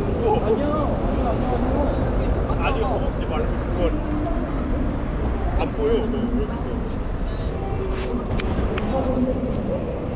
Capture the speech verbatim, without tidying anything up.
아니요, 먹지 말고 그건 안 보여. 너 여기서.